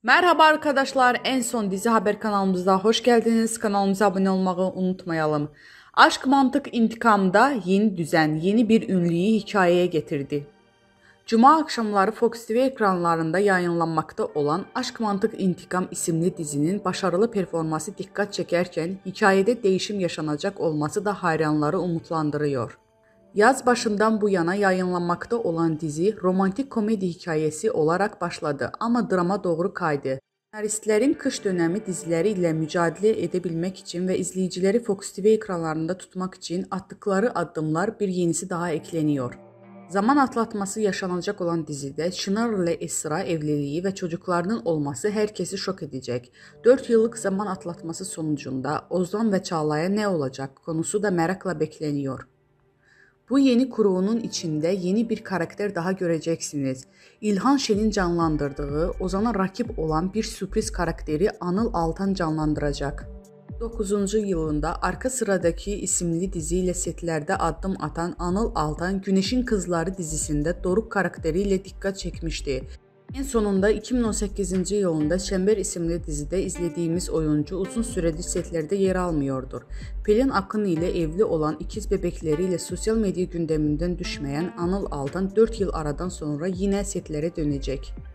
Merhaba arkadaşlar, en son dizi haber kanalımıza hoş geldiniz. Kanalımıza abone olmayı unutmayalım. Aşk Mantık İntikam'da yeni düzen, yeni bir ünlüyü hikayeye getirdi. Cuma akşamları Fox TV ekranlarında yayınlanmakta olan Aşk Mantık İntikam isimli dizinin başarılı performansı dikkat çekerken hikayede değişim yaşanacak olması da hayranları umutlandırıyor. Yaz başından bu yana yayınlanmakta olan dizi romantik komedi hikayesi olarak başladı ama drama doğru kaydı. Senaristlerin kış dönemi dizileri ile mücadele edebilmek için ve izleyicileri Fox TV ekranlarında tutmak için attıkları adımlar bir yenisi daha ekleniyor. Zaman atlatması yaşanacak olan dizide Çınar ile Esra evliliği ve çocuklarının olması herkesi şok edecek. 4 yıllık zaman atlatması sonucunda Ozan ve Çağla'ya ne olacak konusu da merakla bekleniyor. Bu yeni kurğunun içinde yeni bir karakter daha göreceksiniz. İlhan Şen'in canlandırdığı, Ozan'a rakip olan bir sürpriz karakteri Anıl Altan canlandıracak. 9. yılında Arka Sıradaki isimli diziyle setlerde adım atan Anıl Altan, Güneşin Kızları dizisinde Doruk karakteriyle dikkat çekmişti. En sonunda 2018 yılında Çember isimli dizide izlediğimiz oyuncu uzun süredir setlerde yer almıyordur. Pelin Akın ile evli olan ikiz bebekleriyle sosyal medya gündeminden düşmeyen Anıl Altan 4 yıl aradan sonra yine setlere dönecek.